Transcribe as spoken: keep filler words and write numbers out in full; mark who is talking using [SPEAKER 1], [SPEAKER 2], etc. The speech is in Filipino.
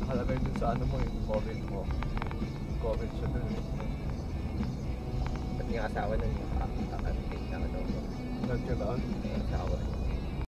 [SPEAKER 1] nakalagay dun sa ano mo, yung comment mo. Comment siya dun eh.
[SPEAKER 2] Pati yung asawa nun, nakakarinig na ano.
[SPEAKER 1] Nagkagaon.
[SPEAKER 2] Yung asawa.